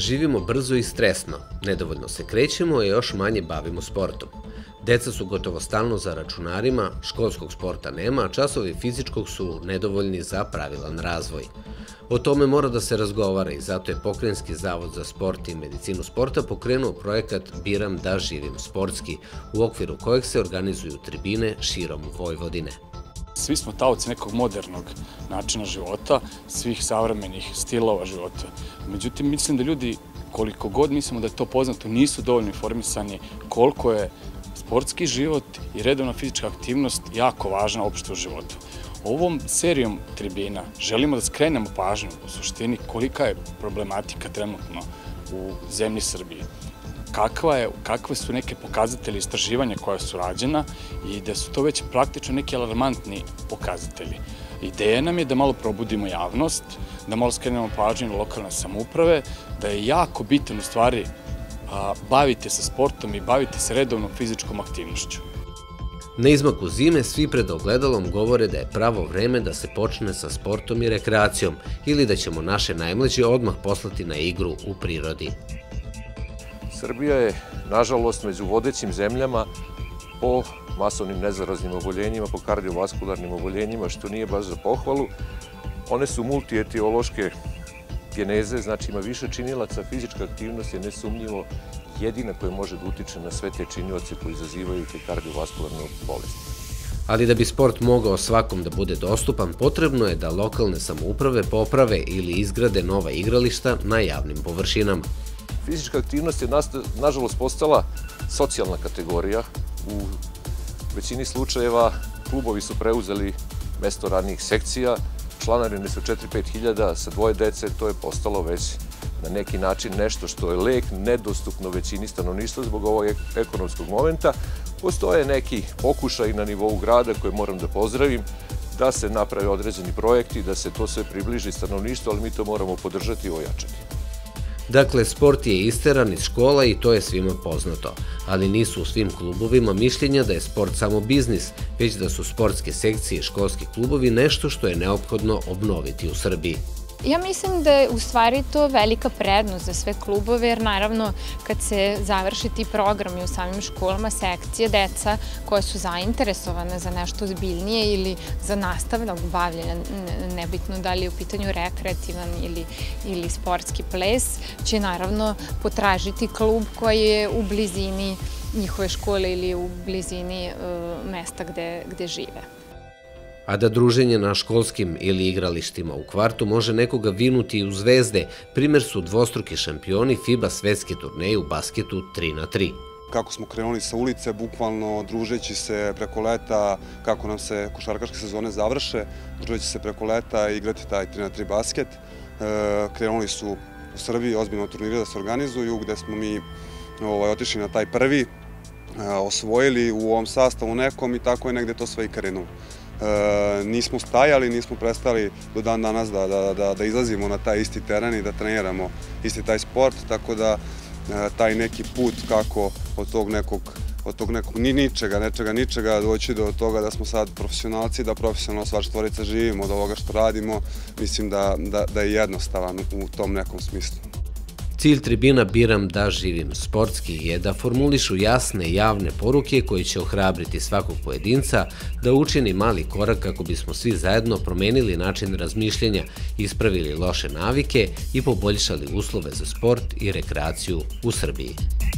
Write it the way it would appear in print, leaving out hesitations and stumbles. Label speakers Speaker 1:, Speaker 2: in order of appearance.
Speaker 1: živimo brzo i stresno, nedovoljno se krećemo, a još manje bavimo sportom. Deca su gotovo stalno za računarima, školskog sporta nema, a časovi fizičkog su nedovoljni za pravilan razvoj. O tome mora da se razgovara i zato je Pokrajinski zavod za sport i medicinu sporta pokrenuo projekat Biram da živim sportski, u okviru kojeg se organizuju tribine širom Vojvodine.
Speaker 2: Svi smo taoci nekog modernog načina života, svih savremenih stilova života. Međutim, mislim da ljudi, koliko god mislimo da je to poznato, nisu dovoljno informisani koliko je sportski život i redovna fizička aktivnost jako važna uopšte u životu. Ovom serijom tribina želimo da skrenemo pažnju u suštini kolika je problematika trenutno u zemlji Srbije. Kakve su neke pokazatelji istraživanja koja su rađena i da su to već praktično neki alarmantni pokazatelji. Ideja nam je da malo probudimo javnost, da malo skrenemo pažnju na lokalne samouprave, da je jako bitan u stvari bavite se sportom i bavite se redovnom fizičkom aktivnošću.
Speaker 1: Na izmaku zime svi pred ogledalom govore da je pravo vreme da se počne sa sportom i rekreacijom ili da ćemo naše najmlađe odmah poslati na igru u prirodi.
Speaker 3: Srbija je, nažalost, među vodećim zemljama po masovnim nezaraznim oboljenjima, po kardiovaskularnim oboljenjima, što nije baš za pohvalu. One su multietiološke geneze, znači ima više činilaca, fizička aktivnost je nesumnjivo jedina koja može da utiče na sve te činioce koji izazivaju te kardiovaskularne bolesti.
Speaker 1: Ali da bi sport mogao svakom da bude dostupan, potrebno je da lokalne samouprave poprave ili izgrade nova igrališta na javnim površinama.
Speaker 3: Fizička aktivnost je, nažalost, postala socijalna kategorija. U većini slučajeva klubovi su preuzeli mesto ranijih sekcija, članarine su 4-5 hiljada, sa dvoje dece to je postalo već na neki način nešto što je lek, nedostupno većini stanovništva zbog ovog ekonomskog momenta. Postoje neki pokušaj na nivou grada koje moram da pozdravim, da se naprave određeni projekti, da se to sve približi stanovništvu, ali mi to moramo podržati i ojačati.
Speaker 1: Dakle, sport je isteran iz škola i to je svima poznato, ali nisu u svim klubovima mišljenja da je sport samo biznis, već da su sportske sekcije i školski klubovi nešto što je neophodno obnoviti u Srbiji.
Speaker 4: Ja mislim da je u stvari to velika prednost za sve klubove, jer naravno kad se završi ti programi u samim školama, sekcije, deca koja su zainteresovane za nešto ozbiljnije ili za nastavnog bavljenja, nebitno da li je u pitanju rekreativan ili sportski ples, će naravno potražiti klub koji je u blizini njihove škole ili u blizini mesta gde žive.
Speaker 1: A da druženje na školskim ili igralištima u kvartu može nekoga vinuti i u zvezde, primjer su dvostruki šampioni FIBA svetske turneje u basketu 3x3.
Speaker 5: Kako smo krenuli sa ulice, bukvalno družeći se preko leta, kako nam se košarkaške sezone završe, družeći se preko leta i igrati taj 3x3 basket. Krenuli su u Srbiji ozbiljno turnire da se organizuju, gde smo mi otišli na taj prvi, osvojili u ovom sastavu nekom i tako je negde to sve i krenulo. Nismo stajali, nismo prestali do dan danas da izlazimo na taj isti teren i da treniramo isti taj sport, tako da taj neki put kako od tog nekog ničega doći do toga da smo sad profesionalci, da profesionalno sva četvorica živimo od ovoga što radimo, mislim da je jednostavan u tom nekom smislu.
Speaker 1: Cilj tribina Biram da živim sportski je da formulišu jasne javne poruke koje će ohrabriti svakog pojedinca da učini mali korak kako bismo svi zajedno promenili način razmišljanja, ispravili loše navike i poboljšali uslove za sport i rekreaciju u Srbiji.